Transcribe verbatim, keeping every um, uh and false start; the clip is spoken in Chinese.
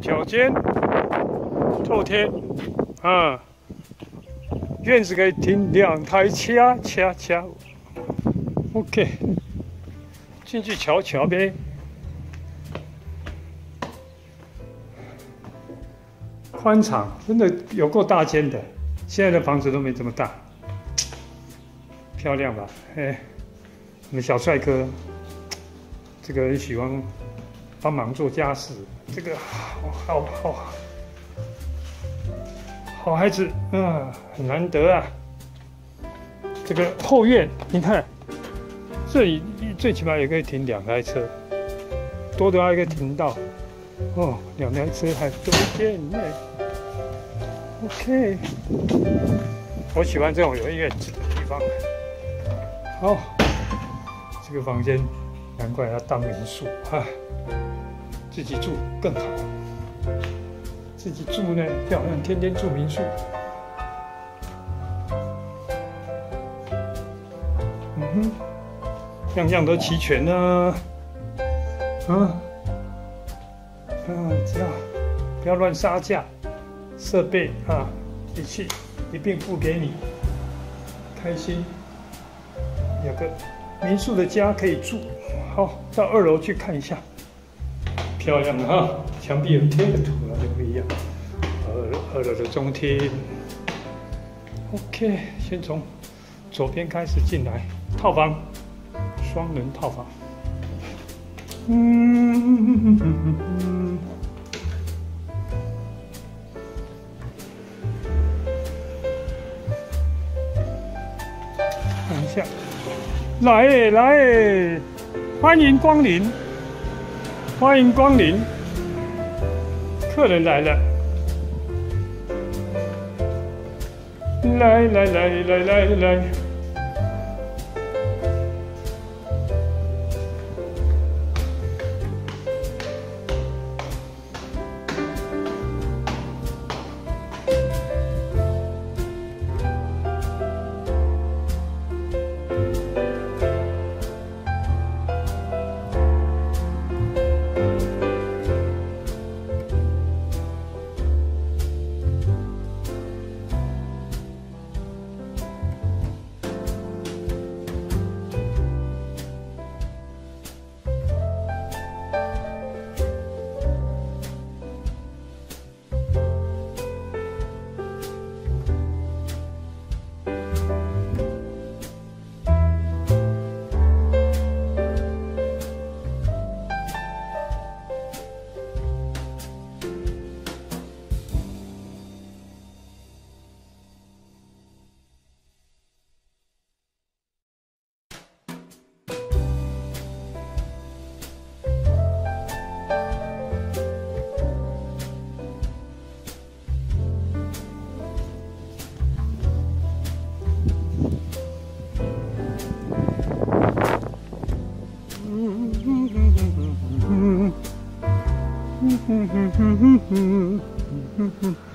脚尖透天啊，院子可以停两台车，车车。OK， 进去瞧瞧呗。宽敞，真的有够大间的。现在的房子都没这么大，漂亮吧？哎，我们小帅哥，这个很喜欢帮忙做家事，这个好好好好孩子啊，很难得啊。这个后院，你看，这里最起码也可以停两台车，多的还可以停到哦，两台车还多一点呢。OK， 我喜欢这种有院子的地方。好，这个房间难怪要当民宿啊，自己住更好。自己住呢，就好像天天住民宿。嗯哼，样样都齐全呢。啊，啊，只要不要乱杀价。设备啊，仪器一并付给你，开心，有个民宿的家可以住。好，到二楼去看一下，漂亮的哈，墙壁有贴的图啊，就不一样。二二楼的中厅 ，OK， 先从左边开始进来，套房，双人套房。嗯。看一下，来诶来诶，欢迎光临，欢迎光临，客人来了，来来来来来来。嗯哼哼哼哼哼哼哼。